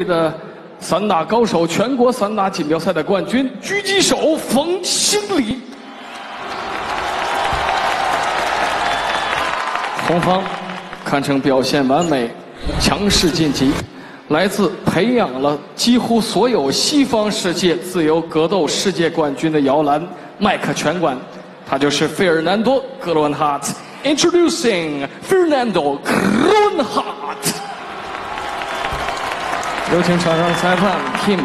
的散打高手全国散打锦标赛的冠军狙击手冯兴礼。红方堪称表现完美，强势晋级。来自培养了几乎所有西方世界自由格斗世界冠军的摇篮麦克拳馆，他就是费尔南多·格伦哈特。Introducing Fernando Gronhardt。有请场上裁判 Kim。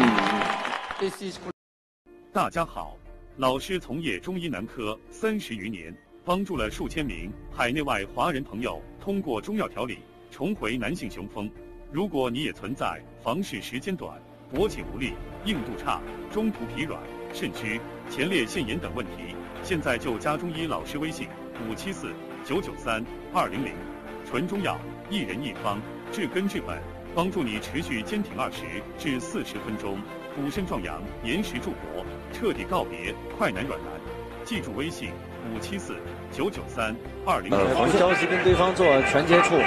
大家好，老师从业中医男科30余年，帮助了数千名海内外华人朋友通过中药调理重回男性雄风。如果你也存在房事时间短、勃起无力、硬度差、中途疲软、肾虚、前列腺炎等问题，现在就加中医老师微信574-993-200，纯中药，一人一方，治根治本，帮助你持续坚挺20至40分钟，补肾壮阳，延时助勃，彻底告别快男软男。记住微信574-993-200。 不着急跟对方做拳接触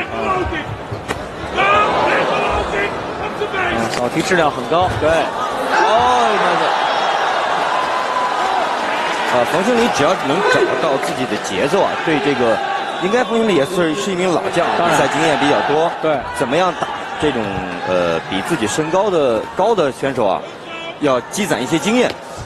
扫踢质量很高。对，冯兴礼只要能找到自己的节奏啊，对这个，应该冯兴礼也是一名老将，比赛经验比较多。对，怎么样打这种比自己身高的选手啊，要积攒一些经验。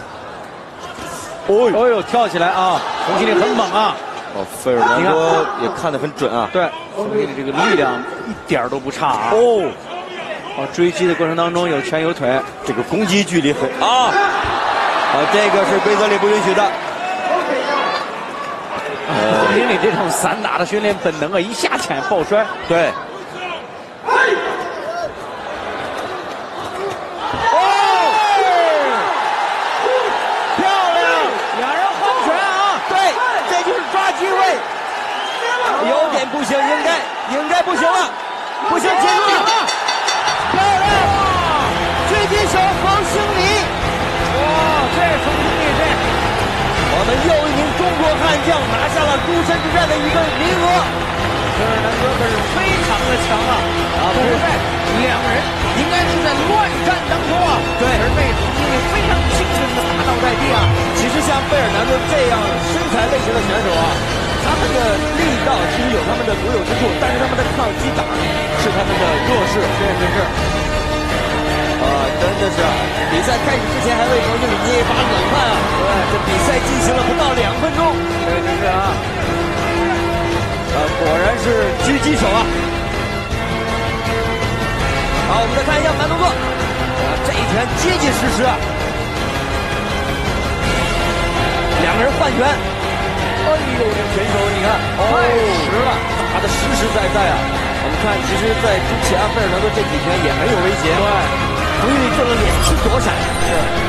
哦呦，跳起来啊！冯兴礼很猛啊！费尔南多也看得很准啊。对，冯兴礼这个力量一点都不差啊。追击的过程当中有拳有腿，这个攻击距离很这个是规则里不允许的。冯兴礼这种散打的训练本能啊，一下潜抱摔。对。漂亮，两人换拳啊！对，这就是抓机位。有点不行，应该不行了，不行，结束了。漂亮！狙击手冯兴礼。这冯兴礼我们又一名中国悍将拿下了诸神之战的一个名额。费尔南多可是非常的强啊！但是在两人应该是在乱战当中啊。对，而被冯兴礼非常轻松的打倒在地啊。其实像费尔南多这样身材类型的选手啊，他们的力道其实有他们的独有之处，但是他们的抗击打是他们的弱势。确实是。真的是，比赛开始之前还为冯兴礼捏一把冷汗啊！对，这比赛进行了不到2分钟。确实是啊。果然是狙击手啊！好，我们再看一下慢动作。这一拳结结实实啊！两个人换拳。哎呦，这拳手你看，太实了，打得实实在在啊！我们看，其实，在之前费尔南多这几拳也很有威胁。对。冯兴礼做了2次躲闪。是。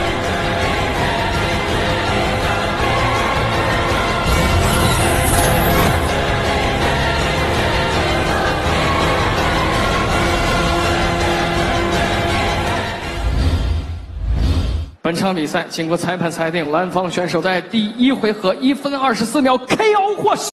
本场比赛经过裁判裁定，蓝方选手在第1回合1分24秒 KO 获胜。